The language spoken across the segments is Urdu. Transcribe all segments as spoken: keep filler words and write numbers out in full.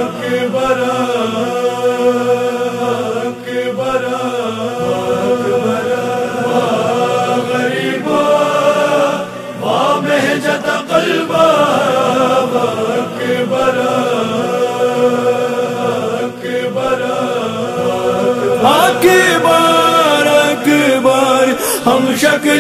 اکبر اکبر اکبر غریبا ما مہجت قلبا اکبر اکبر اکبر اکبر ہم شکل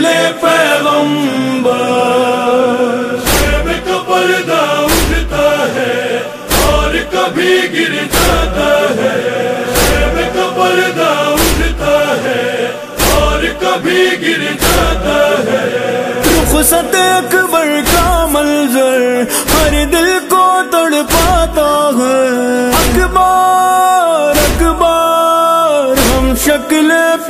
پیغمبر شب کا پردہ اٹھتا ہے اور کبھی گر جاتا ہے شب کا پردہ اٹھتا ہے اور کبھی گر جاتا ہے رخصت اکبر کا منظر ہر دل کو تڑپاتا ہے اکبر اکبر ہم شکل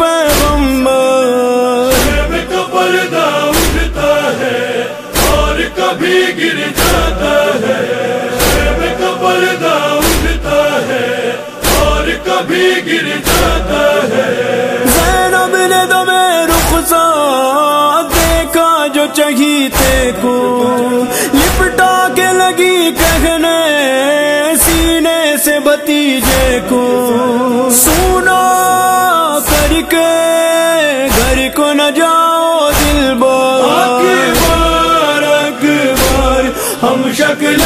پیغمبر شب کا پردہ اٹھتا ہے اور کبھی گر جاتا ہے شب کا پردہ اٹھتا ہے اور کبھی گر جاتا ہے زینب نے دم رخسار دیکھا جو چہیتے کو لپٹا کے لگی کہنے سینے سے بھتیجے کو سونا کر کے گھر کو نہ جاؤ دلبر اکبر اکبر ہم شکل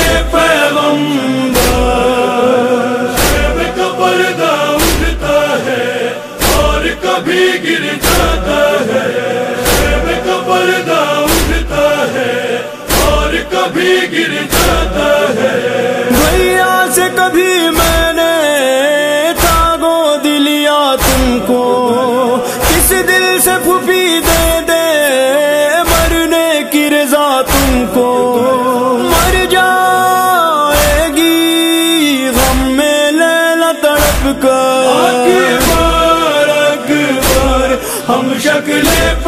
پیغمبر شب کا پردہ اٹھتا ہے اور کبھی گر جاتا ہے شب کا پردہ اٹھتا ہے اور کبھی گر جاتا ہے بھیا سے کبھی میں نے تھا گود لیا تم کو کس دل سے پھوپھی دے دے مرنے کی رضا تم کو مر جائے گی غم میں لیلا تڑپ کر اکبر اکبر ہم شکل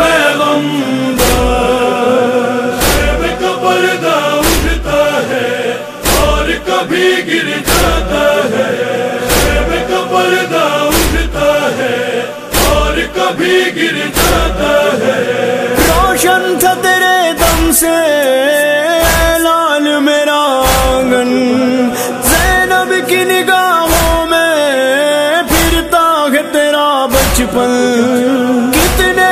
پیغمبر شب کا پردہ اٹھتا ہے اور کبھی گر جاتا ہے شب کا پردہ اٹھتا ہے اور کبھی گر جاتا ہے روشن تھا تیرے دم سے لال میرا آنگن زینب کی نگاہوں میں پھرتا ہے تیرا بچپن کتنے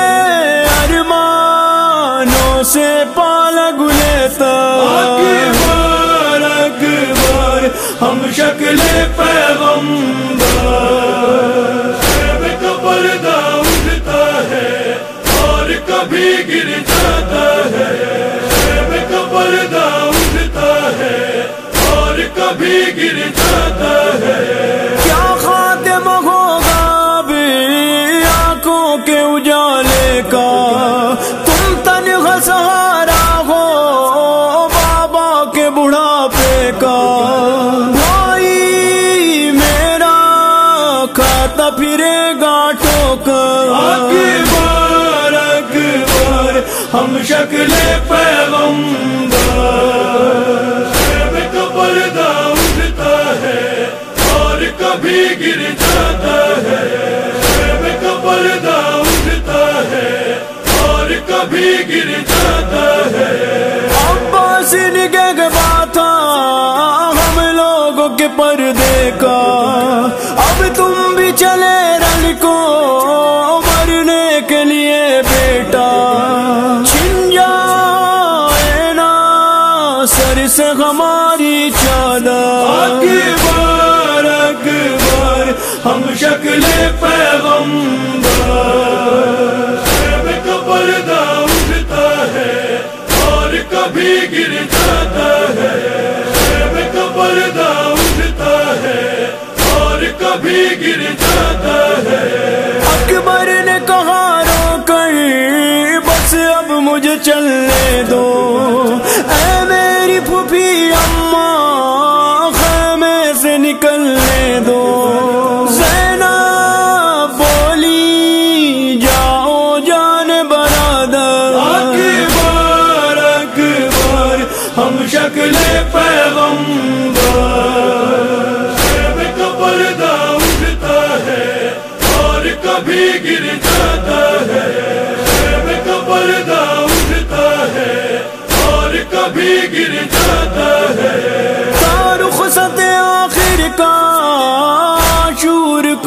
ارمانوں سے پالا گلیتا اکبر اکبر ہم شکل پیغمبر شب کا پردہ اٹھتا ہے اور کبھی گر جاتا ہے شب کا پردہ اٹھتا ہے اور کبھی گر جاتا ہے کیا خاتم ہوگا ابھی آنکھوں کے اجالے کا تم تنہا سہارا ہو بابا کے بڑھاپے کا بھائی میرا کھاتا پھرے گا ٹھوکر اکبر اکبر ہم شکل پیغمبر شب کا پردہ اٹھتا ہے اور کبھی گر جاتا ہے شب کا پردہ اٹھتا ہے اور کبھی گر جاتا ہے عباس نگہ بات ہم لوگوں کے پردے کا اب تم بھی چلے رن کو مرنے کے لیے بیٹا چھن جائے نا سر سے ہماری چادر اکبر اکبر ہم شکل پیغمبر شب کا پردہ اٹھتا ہے اور کبھی گر جاتا ہے شب کا پردہ اٹھتا ہے اور کبھی گر جاتا ہے اکبر نے کہا رو کر بس اب مجھے چلنے دو اے میری پھوپھی اماں خیمے سے نکلنے دو زینب بولی جاؤ جان برادر اکبر اکبر ہم شکل پیغمبر شب کا پردہ اٹھتا ہے اور کبھی گر جاتا ہے شب کا پردہ اٹھتا ہے اور کبھی گر جاتا ہے رخصت آخر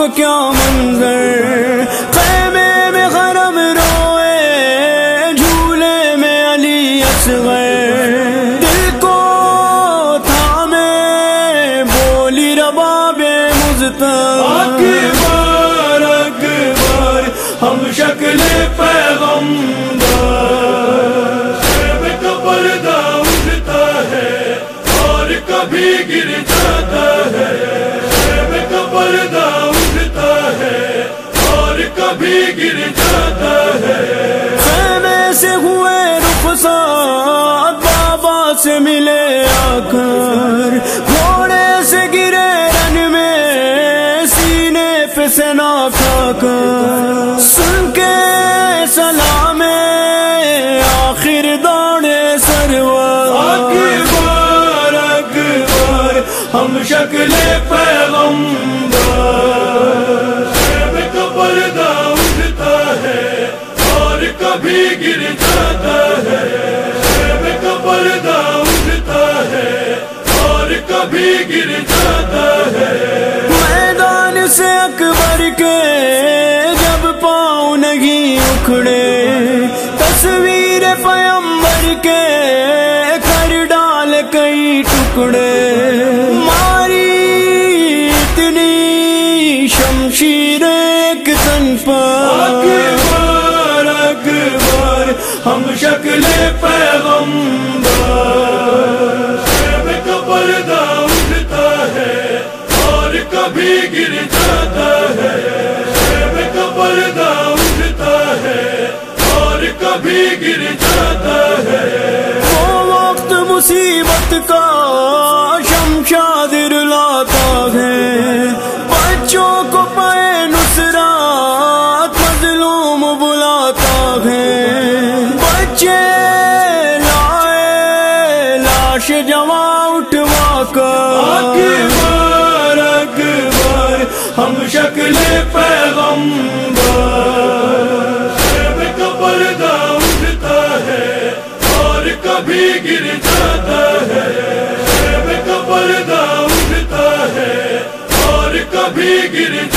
کا کیا منظر، خیمے میں حرم روئے، جھولے میں علی اصغر، دل کو تھامے بولی رباب مزتر، اکبر اکبر ہم شکل پیغمبر، خیمے کا پردہ اٹھتا ہے اور کبھی گر جاتا ہے، خیمے کا پردہ اٹھتا ہے اور کبھی گر جاتا ہے، خیمے سے ہوئے رخصت بابا سے ملے آ کر، گھوڑے سے گرے رن میں سینے پہ سنا کھا کر، سن کے سلام آخر دوڑے سرور، اکبر اکبر ہم شکل پیغمبر، خیمے کا پردہ اٹھتا ہے اور کبھی گر جاتا ہے، خیمے کا پردہ اٹھتا ہے اور کبھی گر جاتا ہے، میدان سے اکبر کے جب پاؤں نہیں اکھڑے، تصویر پیمبر کے کر ڈال کئی ٹکڑے، ماری اتنی شمشیر ایک تن پر، اکبر اکبر ہم شکل پیغمبر، خیمے کا پردہ اٹھتا ہے اور کبھی گر جاتا ہے، خیمے کا پردہ اٹھتا ہے اور کبھی گر جاتا ہے، وہ وقت مصیبت کا شمشاد رلاتا ہے، بچوں کو پائے نصرات مظلوم بلاتا ہے، بچے لائے لاش جواں اٹھوا کر، اکبر اکبر ہم شکل پیغمبر، خیمے کا پردہ اٹھتا ہے اور کبھی گر جاتا ہے، خیمے کا پردہ اٹھتا ہے اور کبھی گر